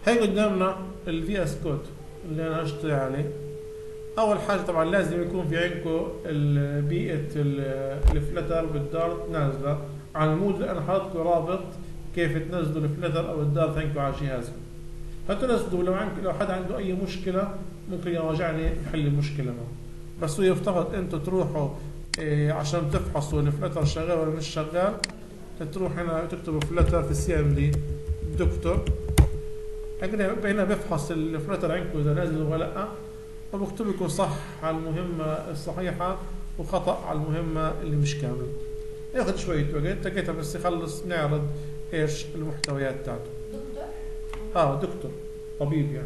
هي قدامنا الفي اس كود اللي انا هشتغل عليه. اول حاجه طبعا لازم يكون في عندكم بيئه الفلتر بالدارت نازله على المود اللي انا حاطط رابط كيف تنزلوا الفلتر او الدارت عندكم على جهازكم. فتنزلوا لو حد عنده اي مشكله ممكن يراجعني يحل المشكله معه. بس هو يفترض انتم تروحوا عشان تفحصوا الفلتر شغال ولا مش شغال، تروح هنا تكتبوا فلتر في السي ام دي دكتور، هنا بفحص الفلتر عندكم اذا نازل ولا لا، وبكتب لكم صح على المهمه الصحيحه وخطا على المهمه اللي مش كامله. ياخذ شويه وقت، لقيتها بس يخلص نعرض ايش المحتويات تاعته. دكتور؟ دكتور طبيب يعني.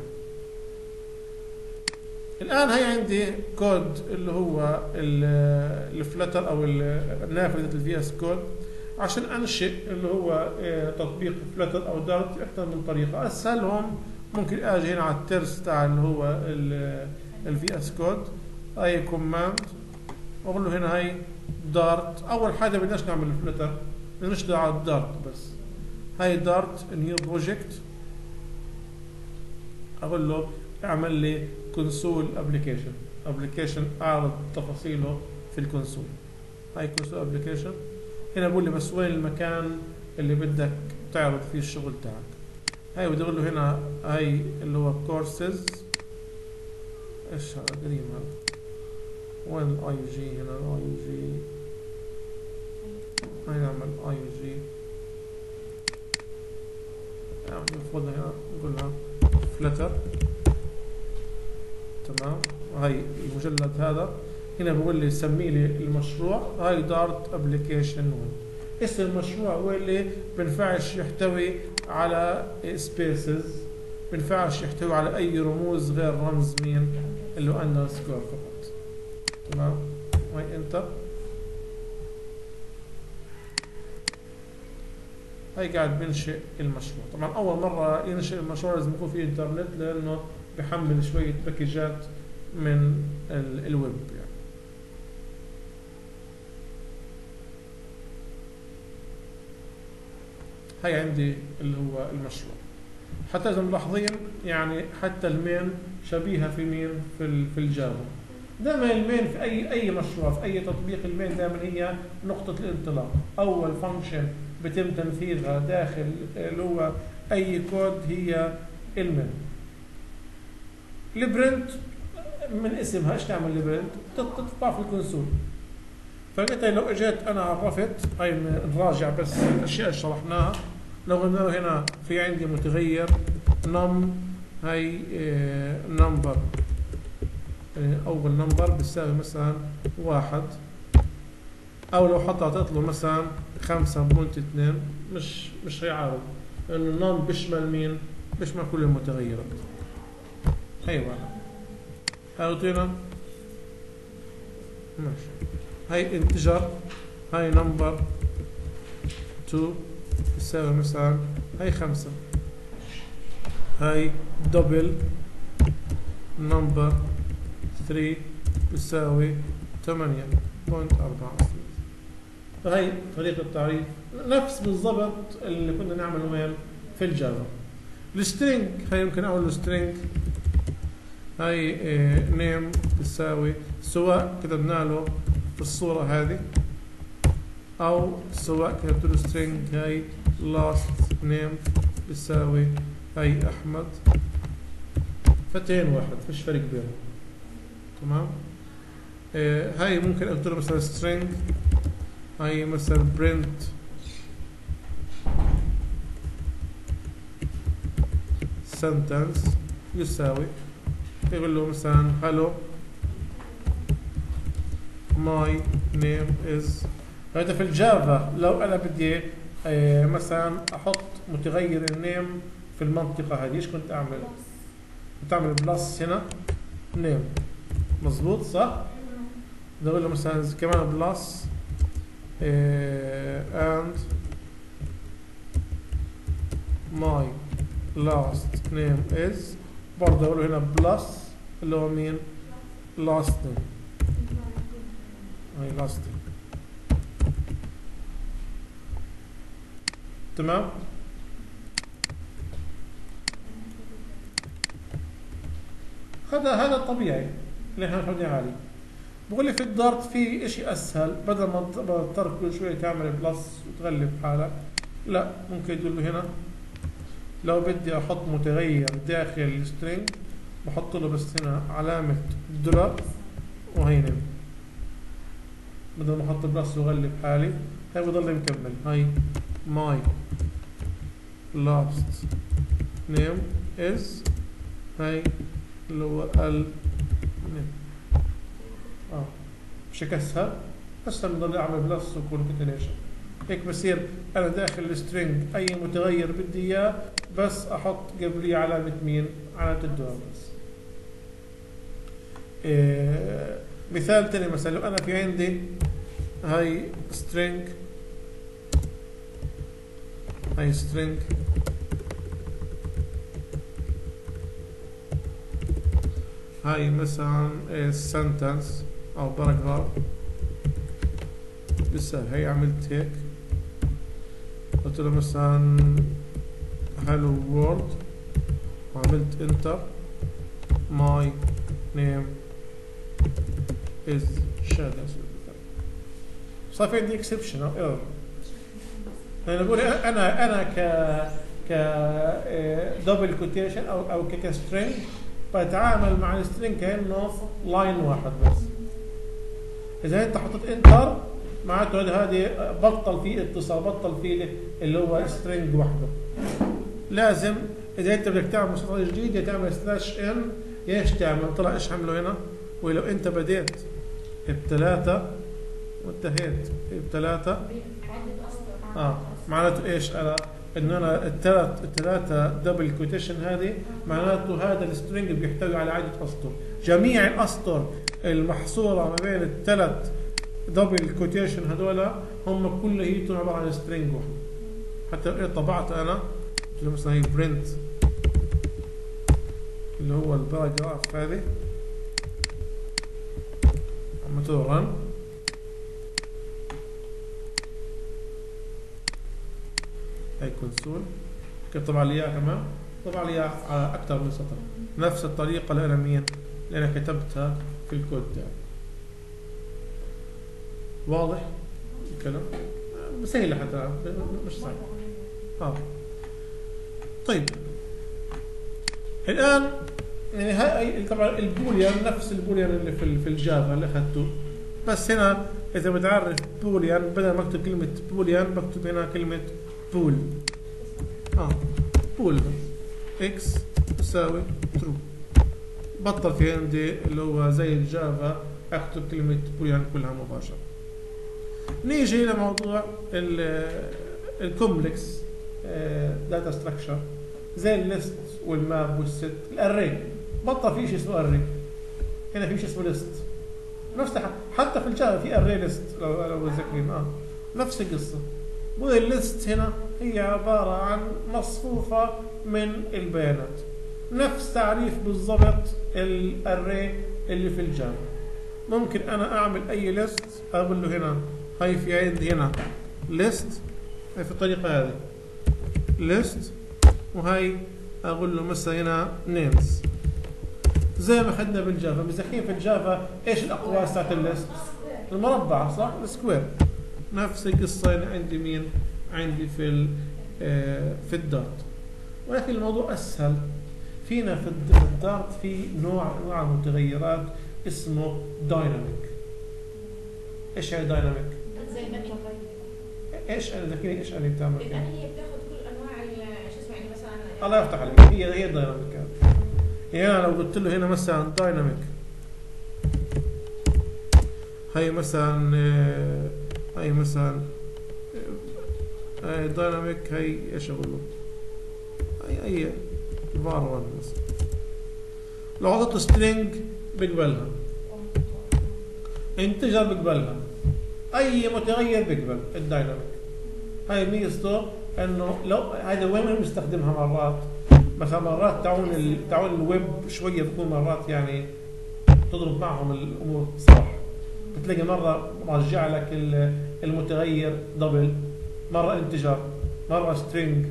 الان هي عندي كود اللي هو الفلتر او نافذه الفي اس كود عشان انشئ اللي هو تطبيق فلتر او دارت اكثر من طريقه. اسهلهم ممكن اجي هنا على الترس تاع اللي هو الفي اس كود، اي كوماند واقول له هنا هي دارت. اول حاجه بدناش نعمل الفلتر، بدنا نشتغل على الدارت بس. هاي دارت نيو بروجكت، اقول له اعمل لي كونسول ابلكيشن اعرض تفاصيله في الكونسول. هاي كونسول ابلكيشن. هنا بقول لي بس وين المكان اللي بدك تعرض فيه الشغل تاعك. هاي بدي اقول له هنا هاي اللي هو كورسز. ايش هذا قديم هذا؟ وين الاي جي؟ هنا الاي جي. هاي نعمل اي جي. المفروض هنا نقولها فلتر. تمام. هاي المجلد هذا. هنا بقول لي سمي لي المشروع. هاي دارت ابلكيشن 1. اسم المشروع هو اللي بنفعش يحتوي على سبيسز، بنفعش يحتوي على اي رموز غير رمز مين اللي هو اندرسكور فقط. تمام. هاي انتر. هاي قاعد بنشئ المشروع. طبعا اول مره ينشئ المشروع لازم يكون في انترنت لانه بحمل شويه باكجات من الويب يعني. هاي عندي اللي هو المشروع. حتى اذا ملاحظين يعني حتى المين شبيهه في مين في الجافا. دائما المين في اي مشروع في اي تطبيق المين دائما هي نقطه الانطلاق. اول فانكشن بتم تنفيذها داخل اللي هو اي كود هي المين. البرنت من اسمها ايش تعمل البرنت؟ تطبع في الكونسول. فقلت لو اجيت انا عرفت هاي نراجع بس الاشياء اللي شرحناها. لو قلنا له هنا في عندي متغير نم، هاي نمبر، اول نمبر بتساوي مثلا 1، او لو حطيت له مثلا 5.2 مش هيعارض لانه النم بيشمل مين؟ بيشمل كل المتغيرات. هي واحد. هاي ماشي. هاي انتجر، هاي نمبر 2 يساوي مثلا هاي 5، هاي دبل نمبر 3 بيساوي 8.4. فهي طريقة التعريف نفس بالضبط اللي كنا نعمله وين في الجافا. السترينج هاي يمكن اقول سترينج هاي نيم بتساوي سواء كتبنا له في الصورة هذه او سواء كتبت له سترينج هاي last name بتساوي هاي احمد. فتين واحد فيش فرق بينهم. تمام. هاي ممكن اكتب له مثلا string هاي مثلا print sentence يساوي يقول له مثلا hello my name is. هذا في الجافا. لو انا بدي مثلا احط متغير النيم في المنطقة هذه ايش كنت اعمل؟ كنت اعمل بلس هنا نيم. مظبوط صح؟ بدي اقول له مثلا كمان بلس and my last name is. برضه اقول له هنا بلس اللي هو مين؟ last name. هاي last name. تمام. هذا الطبيعي اللي احنا متعودين عليه. بقول لي في الدارت في شيء اسهل، بدل ما تضطر كل شويه تعمل بلس وتغلب حالك، لا ممكن تقول له هنا لو بدي احط متغير داخل السترينج بحط له بس هنا علامه دولار وهينا، بدل ما احط بلس واغلب حالي هاي بضل مكمل. هاي my last name is هاي اللي هو ال بشكل اسهل بضل اعمل بلس وكونكاتينيشن. هيك بصير انا داخل السترينج اي متغير بدي اياه بس احط قبليه علامه مين؟ علامه الدولار بس. مثال تاني مثلا لو انا في عندي هاي string هاي مثلا sentence او paragraph، لسه هي عملت هيك قلت له مثلا hello world وعملت enter my name is shadows، صار في عندي exception او error. انا بقول انا ك دبل كوتيشن او كسترينج بتعامل مع السترينج كانه لاين واحد بس. اذا انت حطيت انتر معناته هذه بطل فيه اتصال، بطل فيه اللي هو سترينج وحده. لازم اذا انت بدك تعمل مسطره جديده تعمل سلاش ان، ايش تعمل؟ طلع ايش عملوا هنا؟ ولو انت بديت بثلاثه وانتهيت بثلاثه معناته ايش؟ انه انا الثلاثه دبل كوتيشن هذه معناته هذا السترينج بيحتوي على عده اسطر، جميع الاسطر المحصوره ما بين الثلاث دبل كوتيشن هذول هم كلهم عباره عن سترينج واحد. حتى لو طبعت انا مثلا هي برنت اللي هو الباراجراف هذه عملت له رن هي كونسول كيف طبع لي اياها كمان؟ طبع لي اياها على اكثر من سطر نفس الطريقه اللي انا مين؟ اللي انا كتبتها في الكود تاعي. واضح الكلام؟ سهل حتى مش صعب. طيب الان يعني هاي طبعا البوليان نفس البوليان اللي في الجافا اللي اخذته، بس هنا اذا بتعرف بوليان بدل ما اكتب كلمه بوليان بكتب هنا كلمه بول. بول اكس تساوي ترو، بطل في عندي اللي هو زي الجافا اكتب كلمه بوليان كلها مباشره. نيجي لموضوع الكومبلكس داتا ستراكشر زي الليست والماب والست. الاري بطل في شيء اسمه اري، هنا في شيء اسمه ليست. نفس حتى في الجافا في اري ليست لو ذاكرين نفس القصه. والليست هنا هي عباره عن مصفوفه من البيانات، نفس تعريف بالضبط الاري اللي في الجافا. ممكن انا اعمل اي ليست اقول له هنا هاي في عندي هنا ليست، هاي في الطريقه هذه ليست، وهاي اقول له مثلا هنا نيمز زي ما اخذنا بالجافا. مزحين في الجافا ايش الاقواس تاعت الليست؟ المربع صح؟ السكوير. نفس القصه هنا عندي مين؟ عندي في الدارت، ولكن الموضوع اسهل. فينا في الدارت في نوع متغيرات اسمه دايناميك. ايش هي دايناميك؟ زي ايش انا ذكيني ايش انا بتعمل؟ يعني هي بتاخذ كل انواع شو اسمه يعني مثلا الله يفتح عليك، هي دايناميك. يعني انا لو قلت له هنا مثلا دايناميك هي مثلا دايناميك هي ايش اقول له؟ هي var 1 مثلا لو حطيت سترينج بقبلها، انتجر بقبلها، اي متغير بقبل الدايناميك. هاي ميزته انه لو هذا وين بنستخدمها مرات، مثلا مرات تعون الويب شويه بكون مرات يعني تضرب معهم الامور صح، بتلاقي مره مرجع لك المتغير دبل، مره انتجر، مره سترينج،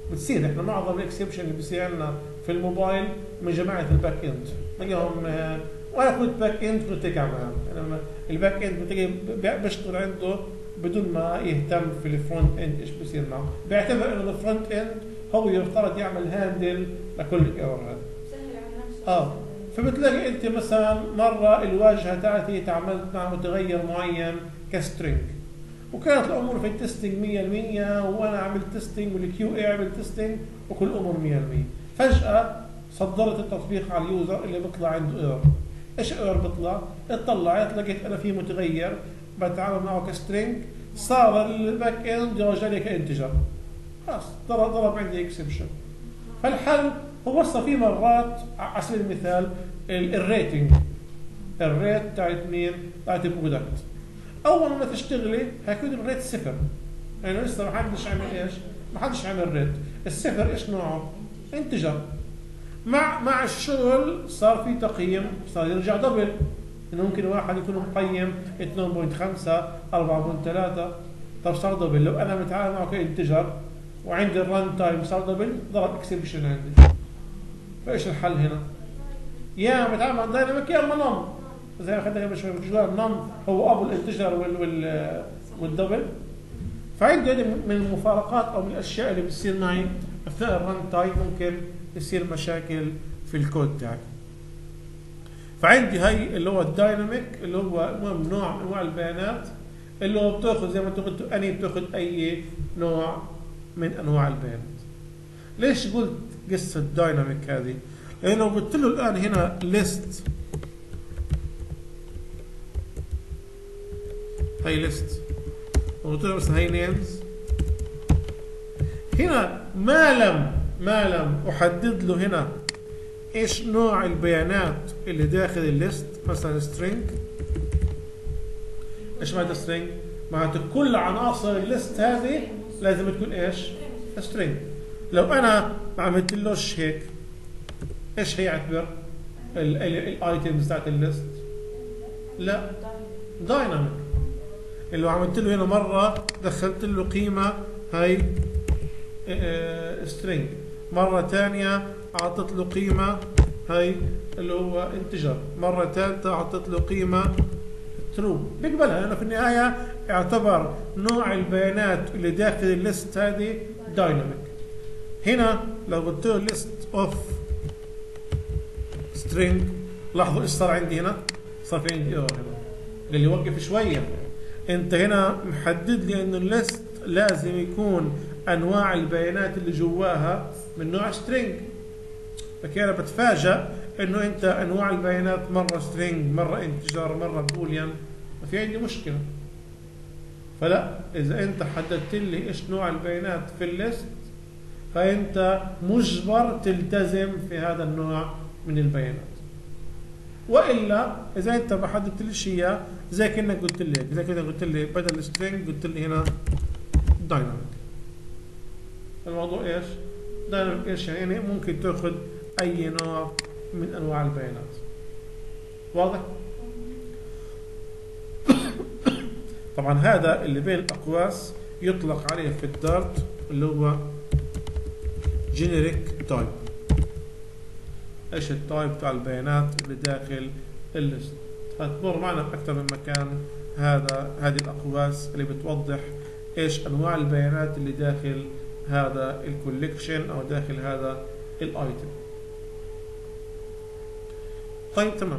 بتصير احنا معظم الاكسبشن اللي بيصير عندنا في الموبايل من جماعه الباك اند، تلاقيهم وانا كنت باك اند كنت هيك عمل يعني الباك اند بتلاقي بيشتغل عنده بدون ما يهتم في الفرونت اند ايش بيصير معه، بيعتبر انه الفرونت اند هو يفترض يعمل هاندل لكل الايرور هذا. سهل على نفسه. فبتلاقي انت مثلا مره الواجهه تاعتي تعاملت مع متغير معين كسترينج، وكانت الامور في التستنج 100% وانا عملت تستنج والكيو اي عمل تستنج وكل الامور 100%. فجاه صدرت التطبيق على اليوزر اللي بيطلع عنده ايرور. ايش ايرور بيطلع؟ اطلعت لقيت انا في متغير بتعامل معه كسترينج، صار الباك اند يرجع لي كانتجر. خلاص ضرب عندي اكسبشن. فالحل هو هسه في مرات على سبيل المثال الريتنج، الريت تاعت مين؟ تاعت البرودكت. اول ما تشتغلي هيكون الريت صفر، يعني لسه ما حدش عمل ايش؟ ما حدش عمل ريت. الصفر ايش نوعه؟ انتجر. مع الشغل صار في تقييم، صار يرجع دبل، انه ممكن واحد يكون مقيم 2.5 4.3. طب صار دبل، لو انا متعامل معه كانتجر وعندي الران تايم صار دبل ضرب اكسبشن عندي. فايش الحل هنا؟ يا متعامل مع دايناميك يا اما نم، زي ما اخذنا قبل شوي النم هو ابو الانتجر والدبل. فعندي من المفارقات او من الاشياء اللي بتصير معي اثناء الران تايم ممكن يصير مشاكل في الكود تاعي. فعندي هي اللي هو الدايناميك اللي هو المهم نوع من انواع البيانات اللي هو بتاخذ زي ما انتم قلتوا اني بتاخذ اي نوع من انواع البيانات. ليش قلت قصه الدايناميك هذه؟ لانه لو قلت له الان هنا ليست، هي ليست وقلت له مثلا هي نيمز، هنا ما لم احدد له هنا ايش نوع البيانات اللي داخل الليست، مثلا سترينج. ايش معنى سترينج؟ معناته كل عناصر الليست هذه لازم تكون ايش؟ سترينج. لو انا ما عملت لهش هيك ايش هيعتبر الايتمز بتاعت الليست؟ لا دايناميك. اللي عملت له هنا مره دخلت له قيمه هي سترينج، مره ثانيه اعطيت له قيمه هي اللي هو انتجر، مره ثالثه اعطيت له قيمه ترو، بيقبلها لانه في النهايه اعتبر نوع البيانات اللي داخل الليست هذه دايناميك. هنا لو قلت له ليست اوف سترينج، لاحظوا ايش صار عندي هنا؟ صار في عندي ايرور هنا، اللي وقف شويه. انت هنا محدد لي انه الليست لازم يكون انواع البيانات اللي جواها من نوع سترينج، لكن انا بتفاجأ انه انت انواع البيانات مره سترينج مره انتجر مره بوليان، ما في عندي مشكله. فلا، اذا انت حددت لي ايش نوع البيانات في الليست فانت مجبر تلتزم في هذا النوع من البيانات. والا اذا انت ما حددتليش اياه زي كانك قلت لي، زي كانك قلت لي بدل سترينج قلت لي هنا دايناميك. الموضوع ايش؟ دايناميك ايش يعني؟ ممكن تاخذ اي نوع من انواع البيانات. واضح؟ طبعا هذا اللي بين الاقواس يطلق عليه في الدارت اللي هو جينيريك تايب. ايش التايب بتاع البيانات اللي داخل الليست؟ هتمر معنا باكثر من مكان هذه الاقواس اللي بتوضح ايش انواع البيانات اللي داخل هذا الكوليكشن او داخل هذا الايتم. طيب تمام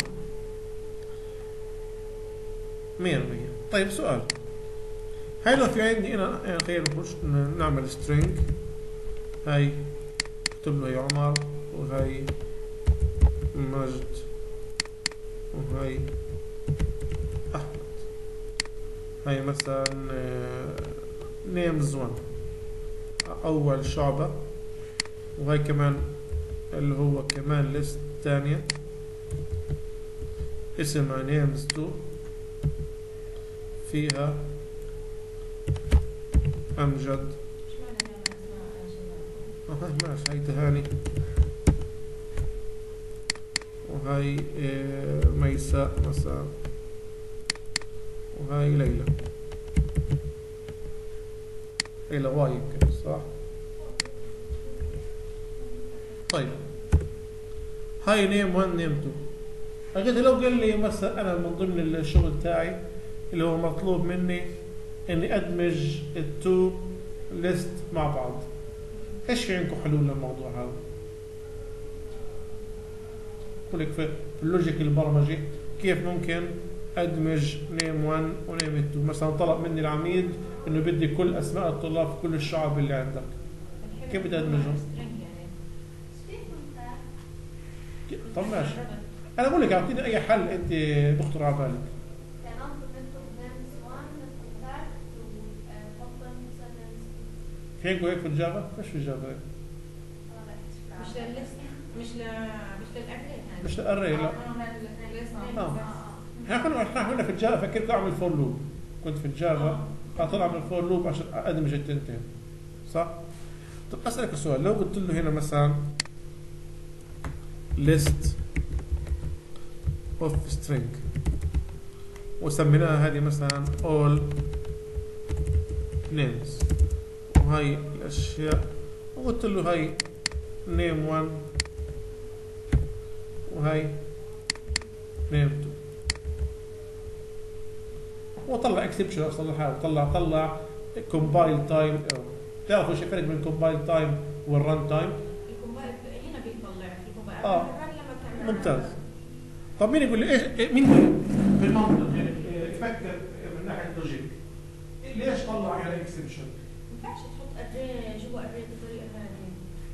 100%. طيب سؤال، هاي لو في عندي انا يعني خلينا نخش نعمل سترينج، هاي اكتب له هي عمر وهي مجد وهي احمد، هاي مثلا نيمز 1 اول شعبة، وهي كمان اللي هو كمان ليست ثانية اسمها نيمز 2 فيها امجد. ماشي، هاي تهاني وهاي ميساء مثلا وهاي ليلى. ليلى واي يمكن صح؟ طيب هاي نيم 1 نيم 2. أكيد لو قال لي مثلا أنا من ضمن الشغل تاعي اللي هو مطلوب مني إني أدمج التو ليست مع بعض، إيش في عندكم حلول للموضوع هذا؟ بقول لك في اللوجيك البرمجي كيف ممكن أدمج نيم 1 ونيم 2. مثلا طلب مني العميد إنه بدي كل أسماء الطلاب في كل الشعب اللي عندك، كيف بدي أدمجهم؟ طب ماشي، أنا بقول لك أعطيني أي حل أنت بخطر على بالك. في عندكم هيك في الجافا؟ ايش في الجافا هيك؟ مش للليست، مش للأري، مش للأري لا. احنا كنا في الجافا فكرت اعمل فور لوب، كنت في الجافا اطلع من الفور لوب عشان ادمج التنتين، صح؟ طب اسالك سؤال، لو قلت له هنا مثلا list of string وسميناها هذه مثلا all names، وهي الاشياء، وقلت له هاي name 1 وهي name 2، وطلع اكسبشن اصلا لحاله، طلع كومبايل تايم ايرور. تعرفوا ايش الفرق بين الكومبايل تايم والرن تايم؟ الكومبايل هنا بيطلع في الكومبايل لما تعمل ممتاز. طب مين يقول لي ايش مين بالمنطق يعني يفكر من ناحيه لوجيك ليش طلع هنا اكسبشن؟ ما ينفعش تحط اري جوا اري بالطريقه هذه.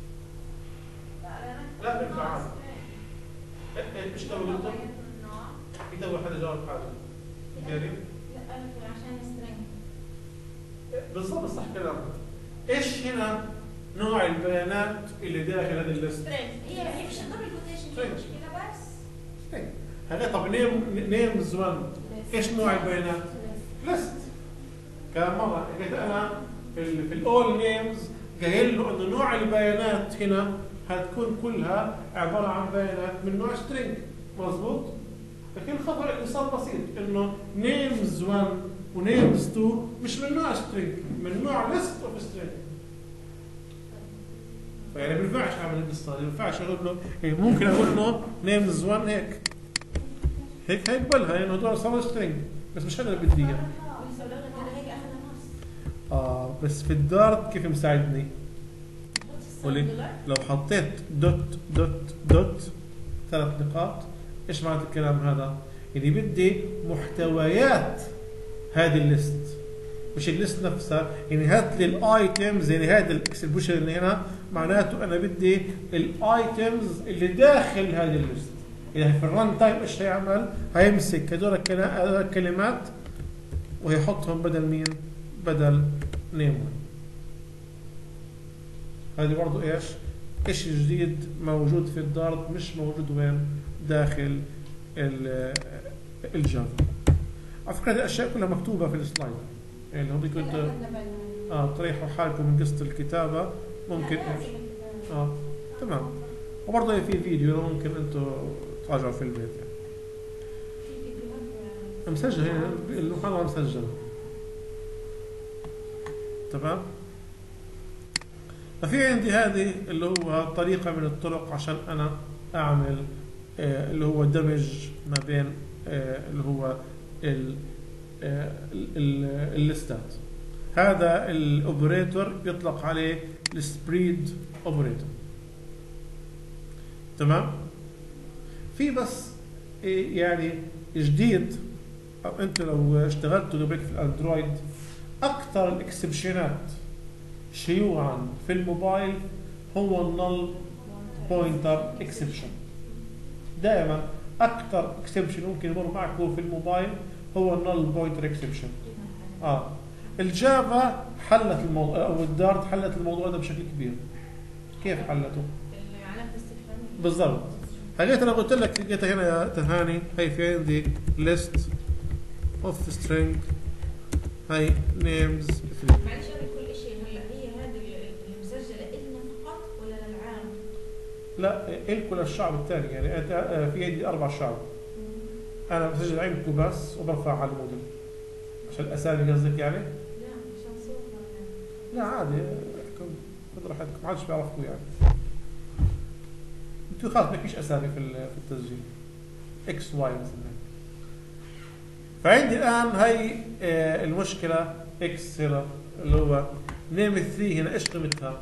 لا بالفعل ايش تبغى تقول؟ يدور حدا جواب حاجه جريء؟ لا عشان سترينج بالضبط صح كلامك. ايش هنا نوع البيانات اللي داخل هذه الليست؟ سترينج. هي مش دبل كوتيشن، هي مشكله بس سترينج. هذا طب نيمز 1 ايش نوع البيانات؟ ليست. كم مره قلت انا في الاول نيمز قايل له انه نوع البيانات هنا هتكون كلها عباره عن بيانات من نوع سترينج، مظبوط؟ لكن الخطا اللي صار بسيط انه نيمز 1 ونيمز 2 مش من نوع سترينج، من نوع ليست اوف سترينج. فيعني ما بينفعش اعمل القصه، ما بينفعش اقول له ممكن اقول له نيمز 1 هيك هيقبلها لانه هدول صاروا سترينج، بس مش هذا اللي بدي اياه. بس في الدارت كيف مساعدني؟ قولي لو حطيت دوت دوت دوت 3 نقاط، ايش معنى الكلام هذا؟ يعني بدي محتويات هذه الليست مش الليست نفسها، يعني هات لي الايتمز، يعني هذا الاكسبوشن اللي هنا معناته انا بدي الايتمز اللي داخل هذه الليست. يعني في الرن تايم ايش هيعمل؟ هيمسك هذول الكلمات وهيحطهم بدل مين؟ بدل نيم. هذه برضو ايش؟ ايش جديد موجود في الدارت مش موجود وين؟ داخل الجافا. على فكره الاشياء كلها مكتوبه في السلايد، يعني لو كنت تريحوا حالكم من قصه الكتابه ممكن ايش؟ تمام. وبرضه في فيديو ممكن انتم تراجعوا في البيت يعني. مسجل هنا المحاضره مسجله. تمام؟ ففي عندي هذه اللي هو طريقة من الطرق عشان أنا أعمل اللي هو دمج ما بين اللي هو الليستات. هذا الأوبريتور يطلق عليه السبريد أوبريتور. تمام؟ في بس يعني جديد، أو أنت لو اشتغلتوا قبل في الأندرويد أكثر الإكسبشنات شيوعا في الموبايل هو النل بوينتر اكسبشن. دائما اكثر اكسبشن ممكن يمر معكم في الموبايل هو النل بوينتر اكسبشن. الجافا حلت الموضوع، او الدارت حلت الموضوع ده بشكل كبير. كيف حلته؟ علامة استفهام بالضبط. حاجات انا قلت لك لقيتها هنا يا تهاني، هي في عندي list of string، هي names. معلش كل شيء هلا هي هذه اللي مسجله إلنا فقط ولا للعام؟ لا إلكم للشعب الثاني، يعني انت في عندي 4 شعب. انا بسجل عندكم بس وبرفع على الموديل عشان الاسامي قصدك يعني؟ لا عشان صورنا. لا عادي، خذ راحتكم، ما حدش بيعرفكم يعني. انتوا خلاص ما فيش اسامي في التسجيل اكس واي مثلا. فعندي الان هي المشكله اكس هنا اللي هو نيم 3 هنا ايش قيمتها؟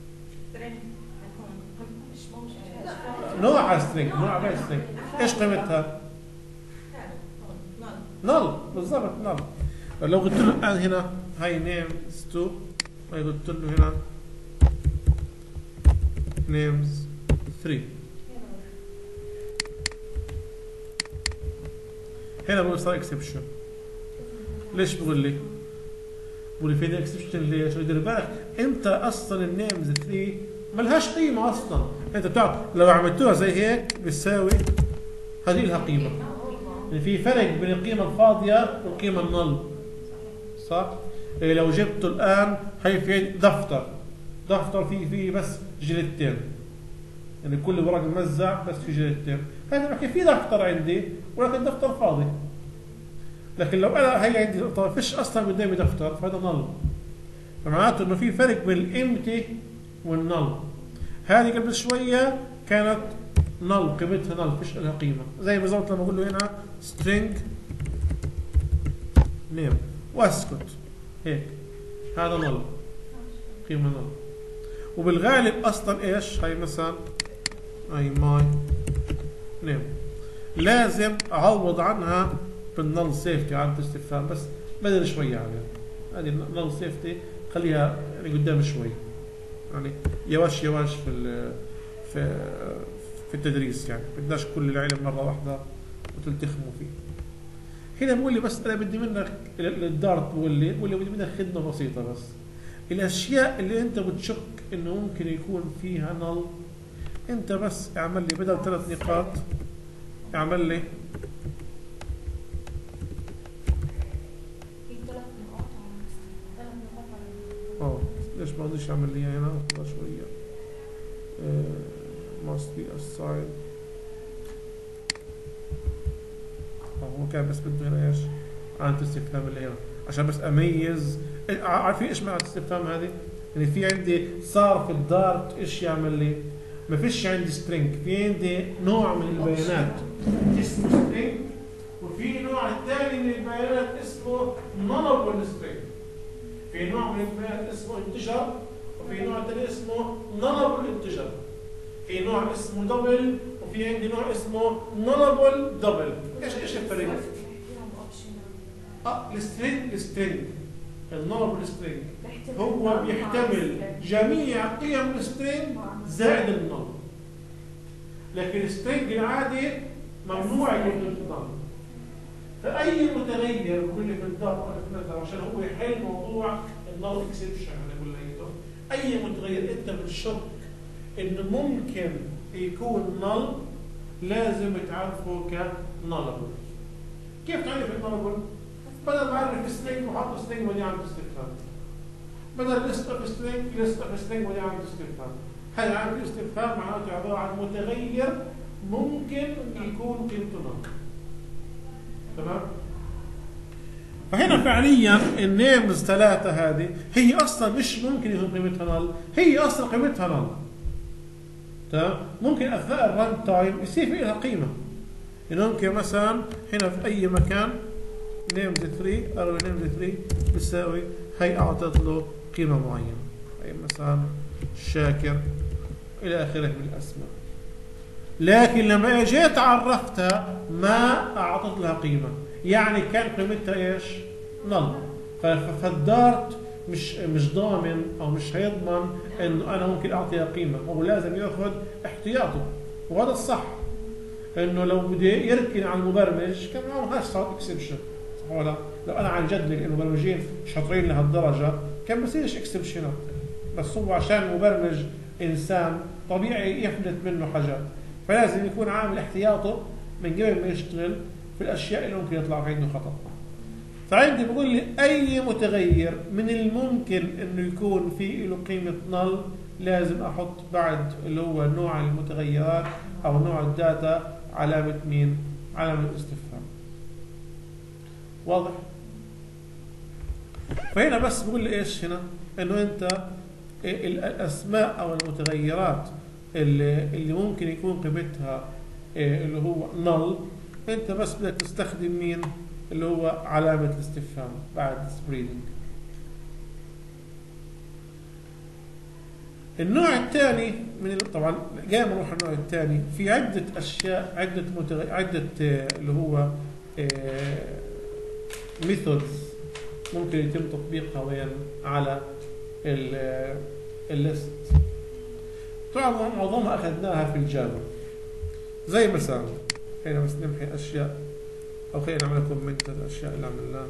نوع سترينج، نوع غير سترينج، ايش قيمتها؟ نل بالضبط نل. لو قلت له الان هنا هاي نيمز 2 هاي قلت له هنا نيمز 3 هنا بقول صار اكسبشن. ليش بقول لي؟ بقول لي في اكسبشن ليش؟ دير بالك انت اصلا النيمز 3 ملهاش قيمه اصلا، انت بتعرف لو عملتوها زي هيك بتساوي هذه لها قيمه. يعني في فرق بين القيمه الفاضيه والقيمه النل. صح؟ إيه لو جبته الان هي في دفتر فيه بس جلدتين. يعني كل ورق موزع بس في جلدتين. هذا بحكي في دفتر عندي ولكن دفتر فاضي. لكن لو انا هي عندي طبعا فيش اصلا قدامي دفتر فهذا نل. فمعناته انه في فرق بين الامتي والنل. هذه قبل شويه كانت نل قيمتها نل فيش لها قيمه، زي بالضبط لما اقول له هنا string name واسكت هيك هذا نل قيمه نل. وبالغالب اصلا ايش هي مثلا هي ماي نيم لازم اعوض عنها بالنل سيفتي علامه استفهام بس بدل شويه عليها. هذه النل سيفتي خليها يعني قدام شوي، يعني يواش في في التدريس، يعني بدناش كل العلم مره واحده وتلتخموا فيه. هنا بقول لي بس انا بدي منك الدارت بقول لي بدي منك خدمه بسيطه بس. الاشياء اللي انت بتشك انه ممكن يكون فيها نل انت بس اعمل لي بدل 3 نقاط اعمل لي ليش ما رضيش اعمل لي هنا شويه must be assigned. هو كان بس بده هنا ايش؟ علامة استفهام اللي هنا عشان بس اميز. عارفين ايش معنى الاستفهام هذه؟ يعني في عندي صار في الدارت ايش يعمل لي؟ ما فيش عندي سترينج، في عندي نوع من البيانات اسمه سترينج وفي نوع ثاني من البيانات اسمه nullable string. في نوع من البيانات اسمه انتجر وفي نوع ثاني اسمه nullable انتجر. في نوع اسمه دبل وفي عندي نوع اسمه nullable دبل. ايش الفرق؟ السترينج النولبل سترينج هو بيحتمل جميع قيم السترينج زائد النل. لكن السترينج العادي ممنوع يكون النل. فأي متغير كل في الدارت عشان هو يحل موضوع النل اكسبشن اللي قلنا اي متغير انت بتشك انه ممكن يكون نل لازم تعرفه كنلبل. كيف تعرف النلبل؟ بدل ما اعرف سترينج وحط سترينج ودي علامة استفهام. بدل ليست اوف سترينج ليست اوف سترينج ودي علامة استفهام. هذه علامة الاستفهام معناته عبارة عن متغير ممكن يكون قيمته نل. تمام؟ فهنا فعليا النيمز 3 هذه هي اصلا مش ممكن يكون قيمتها نل، هي اصلا قيمتها نل. تمام؟ ممكن اثناء الران تايم يصير في لها قيمه. يعني ممكن مثلا هنا في اي مكان نيمز 3 او نيمز 3 بتساوي هي اعطت له قيمه معينه، هي مثلا شاكر الى اخره من الاسماء. لكن لما اجيت عرفتها ما اعطت لها قيمه، يعني كان قيمتها ايش؟ نل. فالدارت مش ضامن او مش هيضمن انه انا ممكن اعطيها قيمه، هو لازم ياخذ احتياطه. وهذا الصح، انه لو بدي يركن على المبرمج كان معه هاش صار اكسبشن، صح ولا؟ لو انا عن جد المبرمجين شاطرين لهالدرجه كان بصيرش اكسبشنات، بس هو عشان المبرمج انسان طبيعي يفلت منه حاجات، فلازم يكون عامل احتياطه من قبل ما يشتغل في الاشياء اللي ممكن يطلع عنده خطا. فعندي بقول لي اي متغير من الممكن انه يكون فيه له قيمه نل لازم احط بعد اللي هو نوع المتغيرات او نوع الداتا علامه مين؟ علامه استفهام. واضح؟ فهنا بس بقول لي ايش هنا؟ انه انت الاسماء او المتغيرات اللي ممكن يكون قيمتها اللي هو null، انت بس بدك تستخدم مين اللي هو علامة الاستفهام بعد spreading. النوع الثاني طبعا قبل ما نروح النوع الثاني في عدة اشياء، عدة اللي هو methods ممكن يتم تطبيقها وين على الليست. طبعا معظمها اخذناها في الجافا، زي مثلا خلينا بس نمحي اشياء او خلينا نعمل كومنت الاشياء اللي عملناها.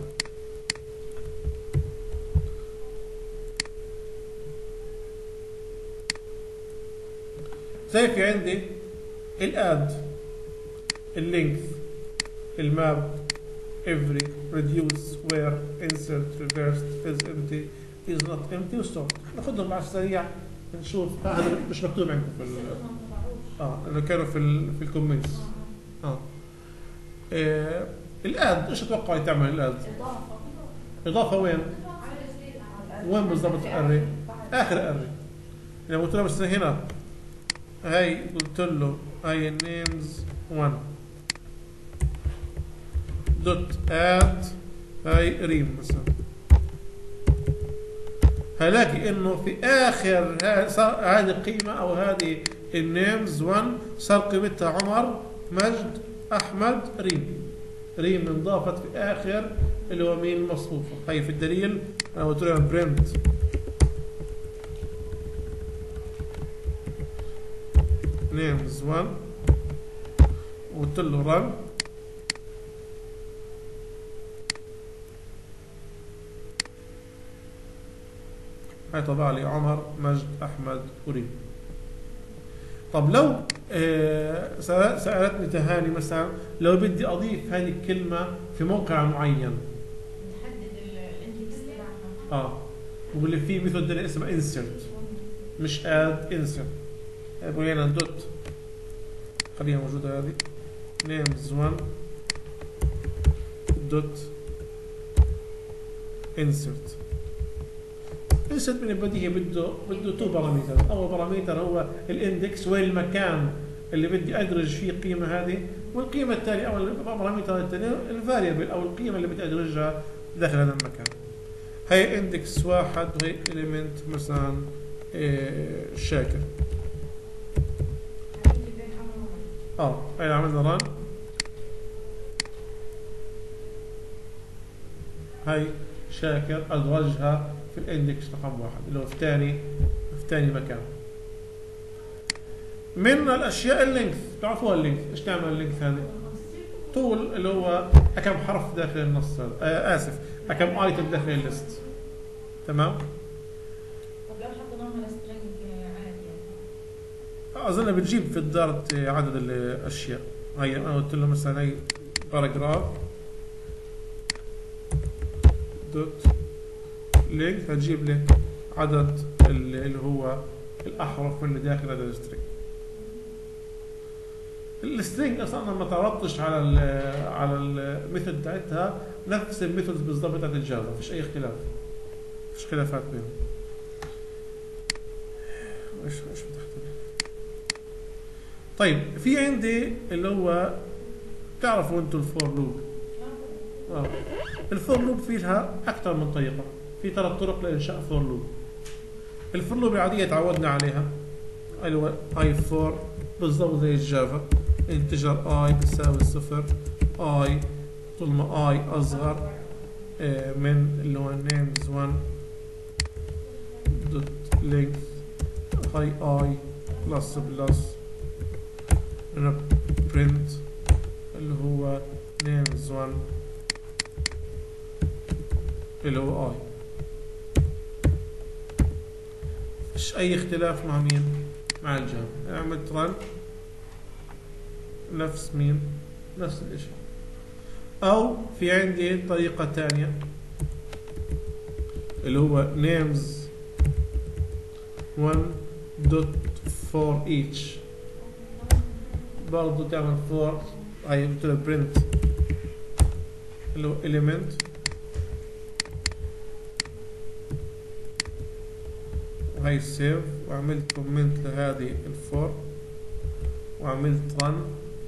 زي في عندي الاد، اللينث، الماب، every، reduce، where، insert، reversed، is empty، is not empty وstop. ناخذهم على السريع نشوف. هذا مش مكتوب عندكم في اللي كانوا في الكومنتس. الاد ايش تتوقع تعمل الاد؟ اضافه وين بالضبط؟ الاري، اخر اري. لما قلت له بس هنا هاي قلت له هاي names 1 دوت اد هاي ريم مثلا، هلاقي انه في اخر هذه القيمه او هذه النيمز 1 صار قيمتها عمر، مجد، احمد، ريم انضافت في اخر اللي هو مين مصفوفه. هي في الدليل انا قلت له برنت names 1 وقلت له run، هاي طبع لي عمر، مجد، احمد، وريم. طب لو سألتني تهاني مثلا لو بدي اضيف هذه الكلمه في موقع معين، نحدد الاندكس تبعها. بقول لي في ميثود اسمها insert، مش add، insert. بقول لنا دوت، خليها موجوده هذه names 1 دوت insert. insert من البديهي بده 2 بارامتر. اول بارامتر هو الاندكس، وين المكان اللي بدي ادرج فيه القيمه هذه، والقيمه الثانيه او البارامتر الثاني الفاريبل او القيمه اللي بدي ادرجها داخل هذا المكان. هي اندكس 1 وهي element مثلا شاكر. هي عملنا ران، هي شاكر ادرجها في الاندكس رقم 1 اللي هو في ثاني مكان. من الاشياء اللينث، تعرفوها اللينث ايش تعمل اللينث؟ هذه طول اللي هو كم حرف داخل النص هذا، كم ايتم داخل الليست. تمام. طب لو حطيناها لسترينج عادي يعني اظن بتجيب في الدارت عدد الاشياء. هي انا قلت له مثلا هي باراجراف دوت لينك، هتجيب لك عدد اللي هو الاحرف اللي داخل هذا السترينج. السترينج اصلا ما تعرضتش على الميثود بتاعتها، نفس الميثود بالضبط بتاعت الجافا، مفيش اي اختلاف، مفيش خلافات بينهم. ايش فتحت؟ طيب في عندي اللي هو تعرفوا انتم الفور لوب. الفور لوب فيها اكثر من طريقه، في 3 طرق لانشاء فور لوب. الفور لوب العاديه تعودنا عليها اللي هو اي فور بالضبط زي الجافا، انتجر اي بتساوي 0، اي طول ما اي اصغر من اللي هو names 1 دوت length هاي اي بلس هنا print اللي هو names 1 اللي هو اي. مش اي اختلاف مع مين؟ مع الجافا. عملت رن نفس مين؟ نفس الاشي. او في عندي طريقة ثانية اللي هو names 1 دوت for each، برضو تعمل for هاي قلت له print اللي هو element وهي save وعملت كومنت لهذه الفور وعملت رن،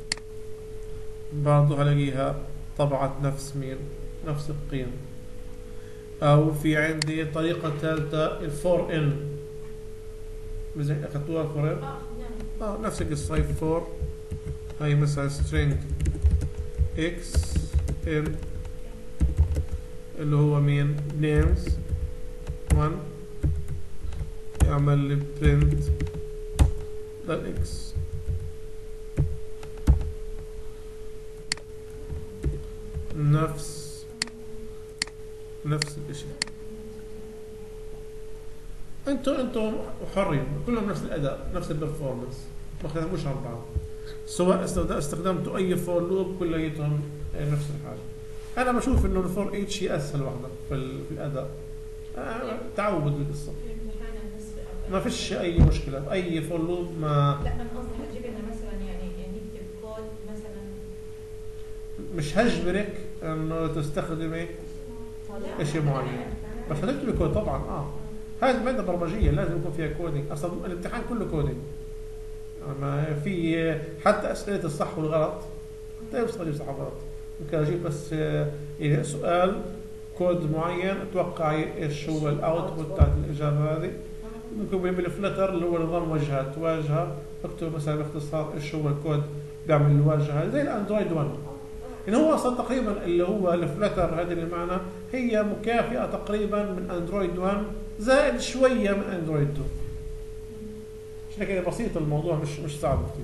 برضه هلاقيها طبعت نفس نفس القيم. او في عندي طريقة ثالثة الفور ان، زي اخذتوها الفور ان؟ نفس القصة. هي فور، هي مثلا string x in اللي هو مين names 1 يعمل لي print للx. نفس الاشي. انتم حرين، كلهم نفس الاداء نفس البرفورمانس، ما اختلفوش عن بعض، سواء استخدمتوا اي فور لوب كلياتهم نفس الحاجه. انا بشوف انه الفور اتش هي اسهل واحده في الاداء، تعود القصه، ما فيش اي مشكله باي فور لوب. ما لا انا قصدي هتجيب لنا مثلا يعني نكتب كود مثلا، مش هجبرك انه تستخدمي شيء معين، بس هتكتبي كود طبعا. هذه ماده برمجيه لازم يكون فيها كودينج، اصلا الامتحان كله كودينج. ما في حتى اسئله الصح والغلط لا يوصل اجيب صح وغلط، ممكن اجيب بس سؤال كود معين اتوقعي ايش هو الاوتبوت تاعت الاجابه هذه. ممكن بالفلتر اللي هو نظام واجهه اكتب مثلا باختصار ايش هو الكود بيعمل الواجهه زي الاندرويد 1. يعني هو اصلا تقريبا اللي هو الفلتر هذه المعنى هي مكافئه تقريبا من اندرويد 1 زائد شويه من اندرويد 2. عشان كده بسيط الموضوع، مش صعب كثير.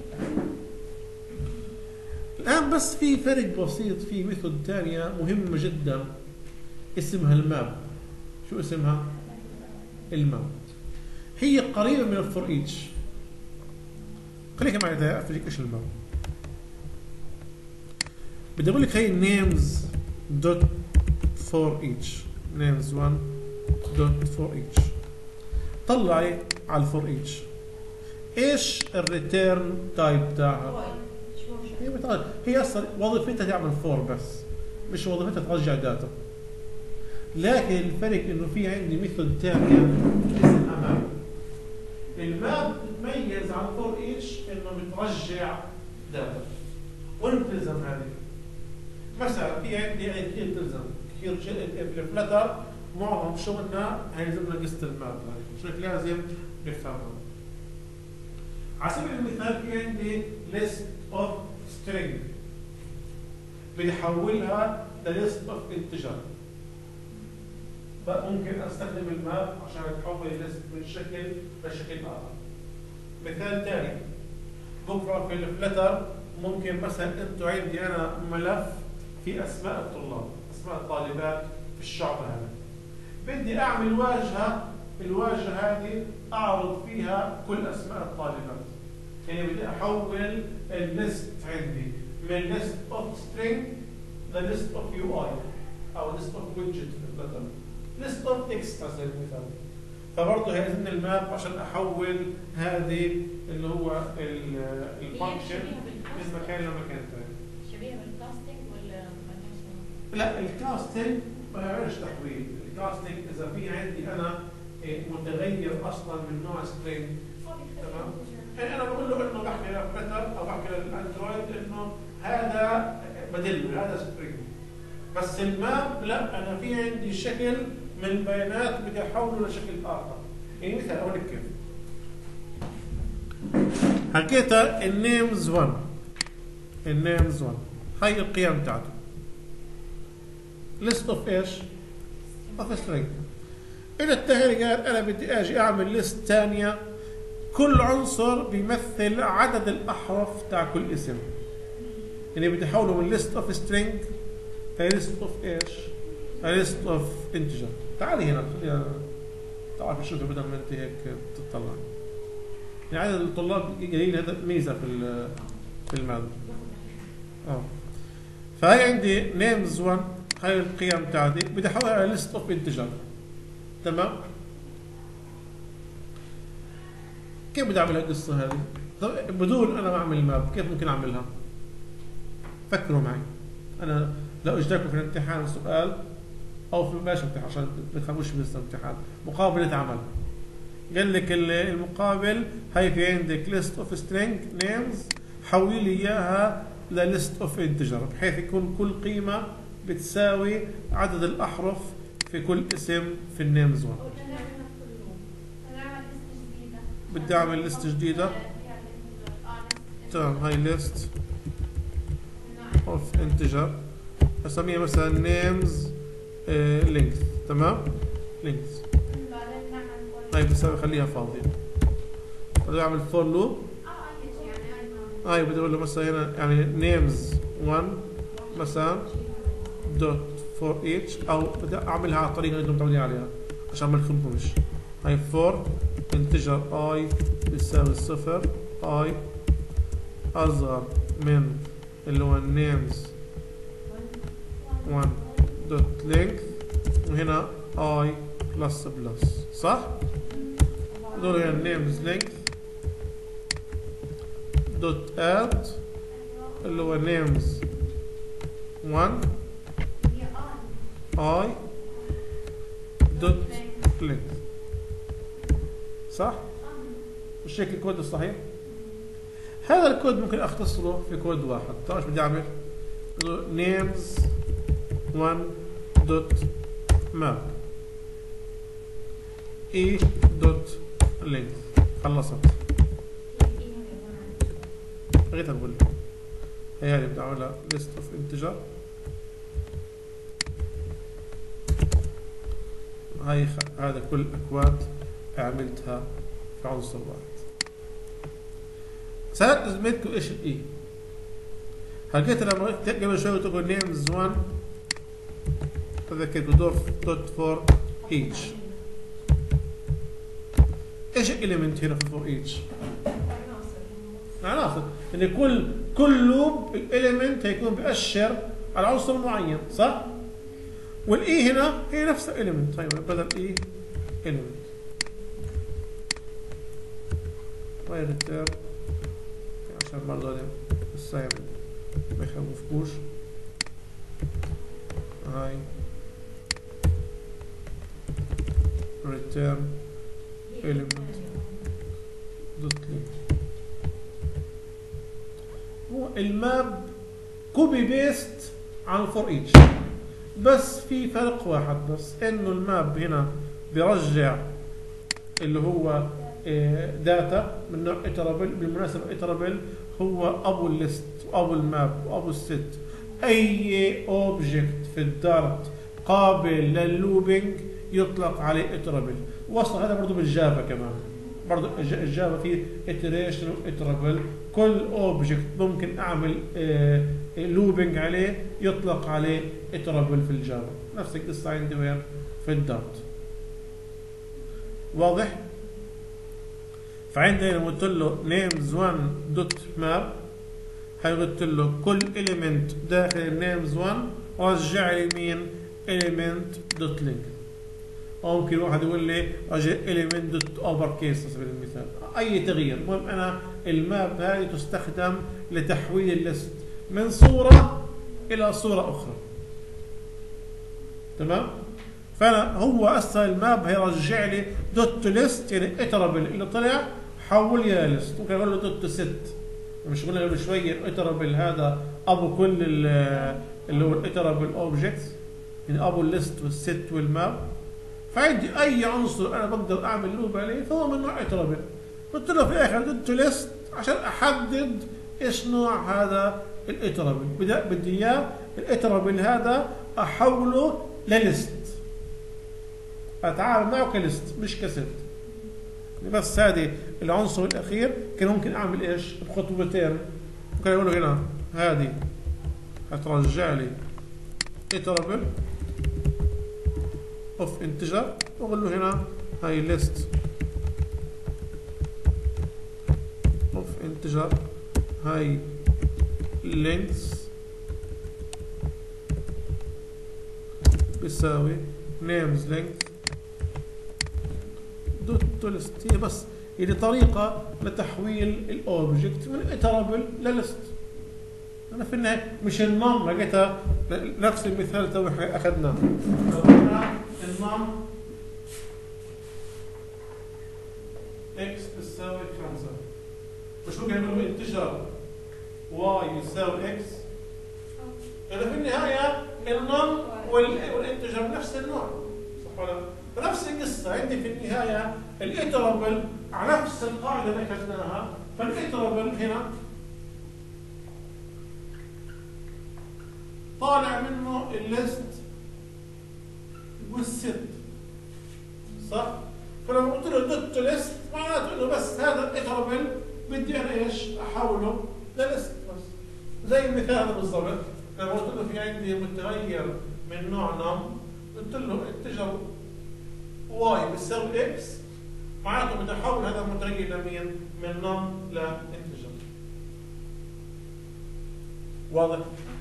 الان بس في فرق بسيط في ميثود ثانيه مهمه جدا اسمها الماب. شو اسمها؟ الماب. هي قريبه من الفور ايتش. خليك معي افرجيك ايش الماب. بدي اقول لك هي names dot for each names 1 dot for each. طلعي على الفور ايتش ايش الريتيرن تايب تاعها. هي اصلا وظيفتها تعمل فور بس، مش وظيفتها ترجع داتا. لكن الفرق انه في عندي ميثود ثانيه اسمها ماب. الماب بتتميز عن الفور ايتش انه بترجع داتا. وين بتلزم هذه؟ مثلا في عندي كثير تلزم كثير الفلتر معظم شغلنا هيلزمنا قصه الماب هاي، شو لازم نفهمها. على سبيل المثال في عندي list of string بدي احولها list of integer، فممكن استخدم الماب عشان تحول list من شكل لشكل اخر. مثال ثاني بكره في الفلتر ممكن مثلا انتم عندي انا ملف في اسماء الطلاب، اسماء الطالبات في الشعب هذا، بدي اعمل واجهه، الواجهه هذه اعرض فيها كل اسماء الطالبات. يعني بدي احول الليست عندي من list of string لlist of UI او list of widget مثلا list of text على سبيل المثال. فبرضه هيلزمني الماب عشان احول هذه اللي هو الفانكشن من مكان لمكان ثاني. شبيهه بالكاستنج ولا لا الكاستنج ما يعملش تحويل. الكاستنج اذا في عندي انا متغير اصلا من نوع سترينج، تمام؟ يعني انا بقول له انه بحكي للفلتر او بحكي للاندرويد انه هذا بدله هذا سترينج، بس الماب لا، انا في عندي شكل من البيانات بدي احوله لشكل اخر. يعني مثلا اقول لك كيف حكيتها النيمز 1. النيمز 1 هي القيم بتاعته list of ايش؟ of string. إلى التالي قال أنا بدي أجي أعمل ليست ثانية كل عنصر بيمثل عدد الأحرف تاع كل اسم. يعني بدي أحوله من list of string إلى list of ايش؟ إلى list of integer. تعالي هنا خلينا تعرفي شوفي بدل ما أنت هيك تطلع. يعني عدد الطلاب قليل، هذا ميزة في المادة. فهي عندي names 1 هاي القيم بتاعتي بدي احولها على list of integer، تمام؟ كيف بدي اعمل القصه هذه؟ بدون انا ما اعمل ماب كيف ممكن اعملها؟ فكروا معي. انا لو اجدركم في الامتحان سؤال او في ماشي امتحان عشان ما تخافوش من الامتحان، مقابله عمل. قال لك المقابل هاي في عندك list of string names، حولي لي اياها ل list of integer بحيث يكون كل قيمة بتساوي عدد الأحرف في كل اسم في النيمز 1. بدي اعمل ليست جديدة. تمام، هاي list of integer اسميها مثلا names length. تمام، length هاي بتساوي، خليها فاضية. بدي اعمل for loop. هاي بدي اقول له مثلا هنا يعني names 1 مثلا dot for each، او بدي اعملها على الطريقة اللي انتم متعودين عليها عشان ما نخنكمش. هاي for integer I بيساوي 0 I اصغر من اللي هو names 1 dot length، وهنا I plus plus. صح؟ دول هنا names length dot add اللي هو names 1 I dot length. صح؟ مش هيك الكود الصحيح؟ هذا الكود ممكن اختصره في كود واحد. تعرف بدي اعمل names 1 dot map e dot length. خلصت. بغيت اقول هي هذه بدي اعملها list of integer. هاي هذا كل الاكواد عملتها في عنصر واحد. سألت زميلتكم ايش الاي؟ حكيت لما قبل شوي تقول names 1 تذكرت دوت فور each. ايش الاليمنت هنا في فور each؟ عناصر. يعني كل لوب الاليمنت هيكون بيأشر على عنصر معين، صح؟ والاي هنا هي نفس الاليمنت. طيب بدل اي element هاي ريتيرن عشان برضه هذا السايب ما يخوفكوش. هاي return element دوت link. هو الماب كوبي بيست عن فور ايتش، بس في فرق واحد بس، انه الماب هنا بيرجع اللي هو داتا من نوع iterable. بالمناسبة iterable هو ابو الليست وابو الماب وابو الست. اي اوبجكت في الدارت قابل لللوبينج يطلق عليه iterable. وصل هذا برضه بالجافا كمان، برضه الجافا فيه iteration و iterable. كل اوبجكت ممكن اعمل لوبينج عليه يطلق عليه iterable في الجافا. نفس القصة عندي وين في الدارت. واضح؟ فعندنا لما قلت له names 1 دوت ماب هاي قلت له كل element داخل names 1 رجع لي مين element دوت link. او ممكن واحد يقول لي رجع element دوت upper case على سبيل المثال. اي تغيير. المهم انا الماب هذه تستخدم لتحويل الليست من صورة الى صورة اخرى. تمام؟ فانا هو اصلا الماب هيرجع لي دوت ليست يعني iterable اللي طلع حول لي ليست. ممكن اقول له دوت ست، مش قلنا قبل شويه iterable هذا ابو كل اللي هو iterable objects، يعني ابو الليست والست والماب. فعندي اي عنصر انا بقدر اعمل لوب عليه فهو من نوع iterable. قلت له في الاخر دوت ليست عشان احدد ايش نوع هذا الاترابل. بدي اياه الاترابل هذا احوله لليست، اتعامل معه كليست مش كست. بس هذه العنصر الاخير كان ممكن اعمل ايش بخطوتين. ممكن اقول له هنا هذه هترجع لي iterable of integer، واقول له هنا هاي list of integer هاي length بيساوي names length دوت list. هي بس هي طريقة لتحويل الاوبجكت من iterable للست. انا في النهاية مش النم لقيتها نفس المثال تو اخذناه. لو قلنا النم اكس بتساوي 5. مش ممكن نقول انتجر واي يساوي اكس؟ يعني في النهايه النون والانتجر نفس النوع، صح ولا لا؟ فنفس القصه عندي في النهايه الايترابل على نفس القاعده اللي اخذناها، فالايترابل هنا طالع منه الليست والست، صح؟ فلما قلت له دوت ليست معناته انه بس هذا الايترابل بدي انا ايش؟ احوله لليست بس. زي المثال هذا بالضبط، لما قلت له في عندي متغير من نوع نم، قلت له انتجر واي بيساوي اكس، معناته بدي احول هذا المتغير لمين؟ من نم لانتجر. واضح؟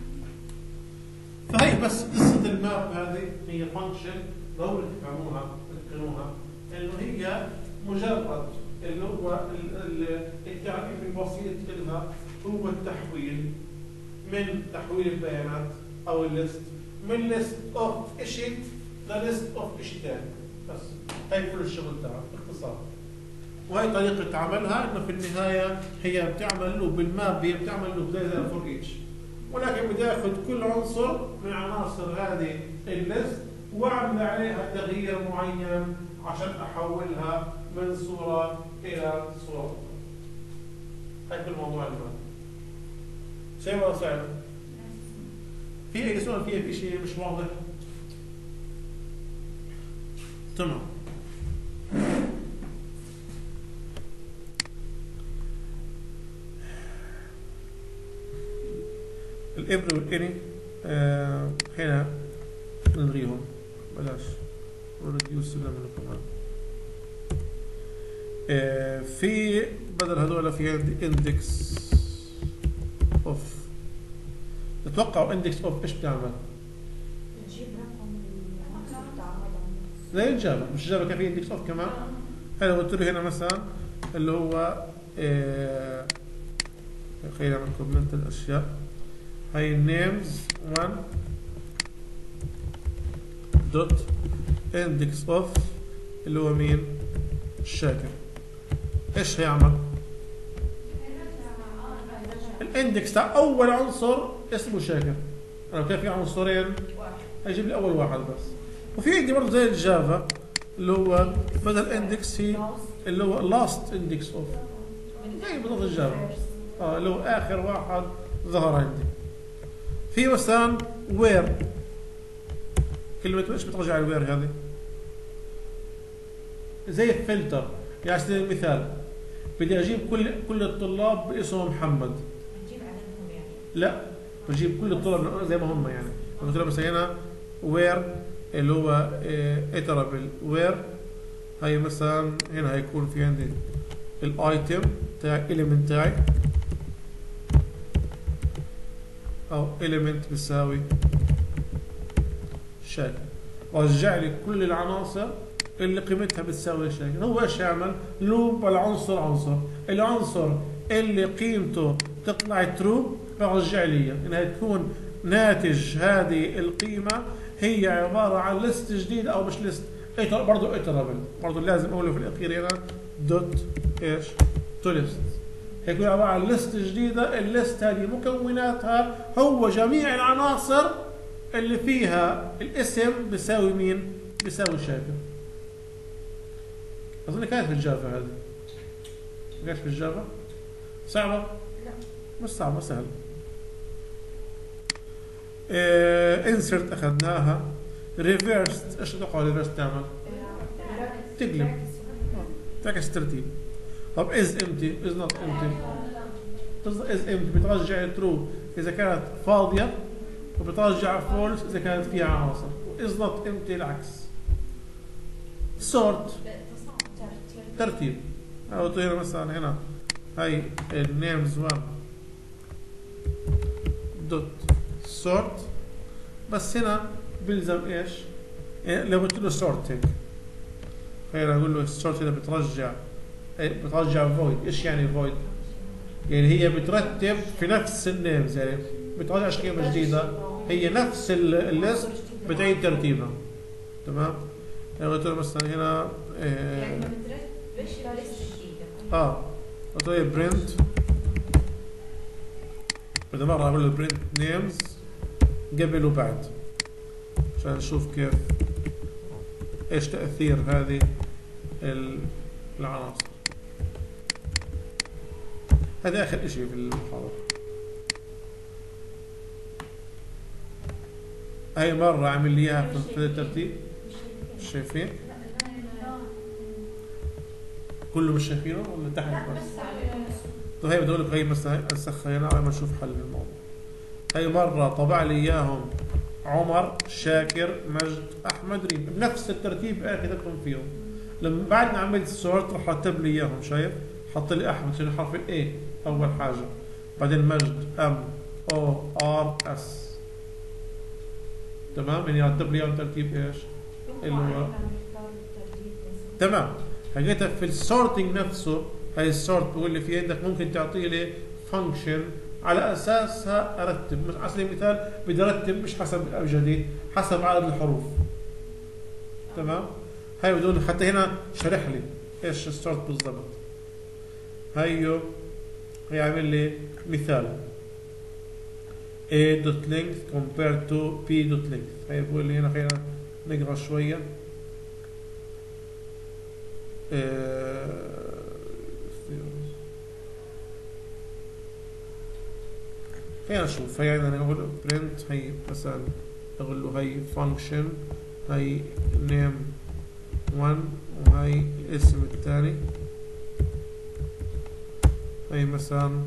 فهي بس قصه الماب هذه هي فانكشن ضروري تفهموها تتقنوها، انه هي مجرد اللي هو التعريف البسيط لها هو التحويل من تحويل البيانات او الليست من ليست اوف شيء لليست اوف شيء ثاني، بس هي كل الشغل تاعها باختصار. وهي طريقه عملها، انه في النهايه هي بتعمل له بالماب، هي بتعمل له زي الفور ايتش، ولكن بدي اخذ كل عنصر من عناصر هذه الليست واعمل عليها تغيير معين عشان احولها من صوره الى صوره. هاي كل موضوع الماب. شيء ولا صعب؟ في اي سؤال فيها؟ في شيء مش واضح؟ تمام. الابر والاني هنا نلغيهم، بلاش ريديوس لهم كمان. في بدل هذول في عندي اندكس اوف. تتوقعوا اندكس اوف ايش بتعمل؟ بتجيب رقم زي الجافا، مش جافا كان في اندكس اوف كمان؟ هلا قلت له هنا مثلا اللي هو خلينا نعمل كومنت الاشياء. هاي نيمز 1 دوت اندكس اوف اللي هو مين؟ الشاكر. ايش هيعمل؟ الاندكس تاع اول عنصر اسمه شاكر. لو كان في عنصرين هيجيب لي اول واحد بس. وفي عندي برضه زي الجافا اللي هو بدل اندكس هي اللي هو لاست اندكس اوف، زي بالضبط الجافا اللي هو اخر واحد ظهر عندي. في مثلا وير، كلمة ايش بترجع الوير هذه؟ زي الفلتر. يعني على سبيل المثال بدي اجيب كل الطلاب باسمهم محمد. بتجيب عددهم يعني؟ لا، بجيب كل الطلاب زي ما هم يعني. مثلا بس هنا وير اللي هو اترابل وير. هاي مثلا هنا هيكون في عندي الايتم تاع element تاعي، او element بيساوي شاكر، ورجع لي كل العناصر اللي قيمتها بتساوي شاكر. هو ايش يعمل؟ لوب العنصر العنصر اللي قيمته تطلع ترو يرجع لي انها تكون ناتج هذه القيمه هي عباره عن ليست جديد او مش ليست، برضه اترابل، برضه لازم اقوله في الاخير هنا دوت ايش؟ تو ليست. هيكون عباره عن ليست جديده، الليست هذه مكوناتها هو جميع العناصر اللي فيها الاسم بيساوي مين؟ بيساوي شاكر. اظن كانت في الجافا هذه. ما كانتش في الجافا؟ صعبه؟ لا مش صعبه، سهله. انسرت اخذناها. ريفيرست، ايش تتوقع ريفيرست تعمل؟ تقلب، تعكس ترتيب. طب از امتي، از نوت امتي. از امتي بترجع ترو اذا كانت فاضيه، وبترجع فولس اذا كانت فيها عناصر، واز نوت امتي العكس. سورت ترتيب. او طيب مثلا هنا هاي النيمز 1 دوت سورت، بس هنا بيلزم ايش؟ لو قلت له سورتنج، خلينا اقول له السورت هنا بترجع فويد. ايش يعني فويد؟ يعني هي بترتب في نفس النيمز، يعني بترجعش قيمه جديده، هي نفس الليست بتعيد ترتيبها. تمام؟ لو قلت له مثلا هنا يعني ما بترتبش الليست الجديد، قلت له برنت، بدي مرة اقول له برنت نيمز قبل وبعد عشان نشوف كيف ايش تأثير هذه العناصر. هذا اخر اشي في المحاضرة. هاي مرة عامل لي اياها في الترتيب، مش شايفين؟ كله مش شايفينه ولا تحت بس؟ طيب هي بدي اقول لك هي مثلا نسخها هنا على ما نشوف حل الموضوع. هي مرة طبع لي اياهم عمر، شاكر، مجد، احمد، ريم بنفس الترتيب اللي كتبتهم فيهم. لما بعد ما عملت السورت راح رتب لي اياهم، شايف؟ حط لي احمد عشان حرف الاي اول حاجة، بعدين مجد ام او ار اس، تمام؟ يعني رتب لي اياهم ترتيب ايش؟ اللي هو تمام. حقيقة في السورتنج نفسه، هاي السورت بقول لي في عندك ممكن تعطي لي فانكشن على اساسها ارتب. على سبيل المثال بدي ارتب مش حسب الابجدي، حسب عدد الحروف، تمام؟ هاي بدون حتى هنا شرح لي ايش السورت بالضبط. هيو هيعمل لي مثال a.length compared to p.length. هي بقول لي هنا خلينا نقرا شويه. خلينا نشوف. هي انا اقول print، هي مثلا اقول له هي function، هي name 1 وهي الاسم الثاني، هي مثلا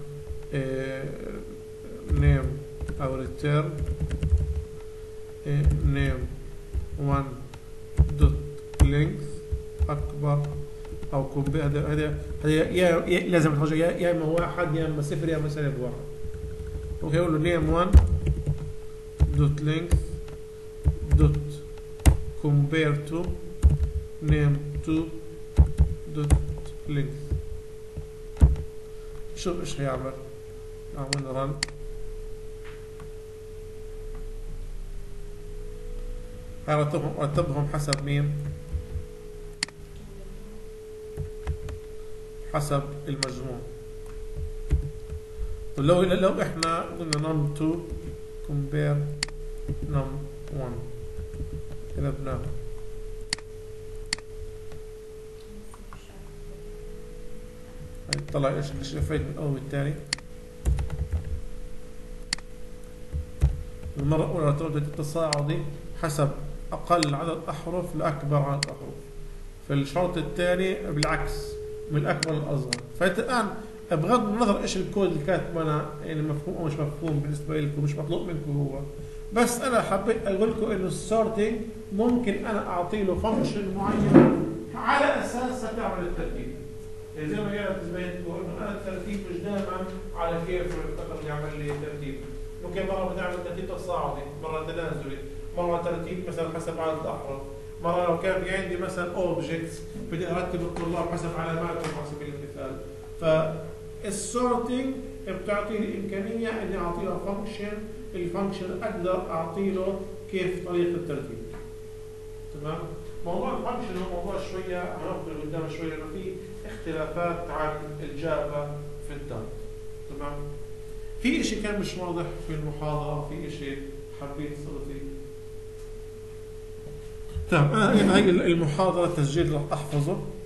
name او return name 1 dot length اكبر او كومبير. هذا يا لازم تحط يا اما واحد يا اما صفر يا اما سالب واحد. اوكي اقول له نيم 1 دوت لينث دوت كومبير تو نيم 2 دوت لينث. شوف ايش هيعمل. اعمل رن. رتبهم حسب مين؟ حسب المجموع. طيب لو احنا قلنا num 2 compare num 1 كتبناه، طلع ايش الفرق من الاول والثاني. المرة الأولى تردد التصاعدي حسب أقل عدد أحرف لأكبر عدد أحرف. في الشرط الثاني بالعكس، من الأكبر للأصغر. فأنت الآن بغض النظر إيش الكود اللي كاتب أنا يعني مفهوم أو مش مفهوم بالنسبة لكم، مش مطلوب منكم هو، بس أنا حبيت أقول لكم إنه السورتنج ممكن أنا أعطي له فانكشن معين على أساسها تعمل الترتيب. يعني زي ما قالت زميلتكم إنه أنا الترتيب مش دائما على كيف الرقم يعمل لي ترتيب. ممكن مرة بنعمل ترتيب تصاعدي، مرة تنازلي، مرة ترتيب مثلا حسب عدد الأحرف، مرة لو كان في عندي مثلا اوبجكتس بدي ارتب الطلاب حسب علاماتهم على سبيل المثال. فالسورتنج بتعطي لي امكانيه اني اعطي له فانكشن، الفانكشن اقدر اعطي له كيف طريقه الترتيب. تمام؟ موضوع الفانكشن هو موضوع شويه هناخذه قدام شويه لانه في اختلافات عن الجافا في الدارت. تمام؟ في شيء كان مش واضح في المحاضره، في شيء حبيت صرتي. تمام. هاي المحاضرة تسجيل راح احفظه.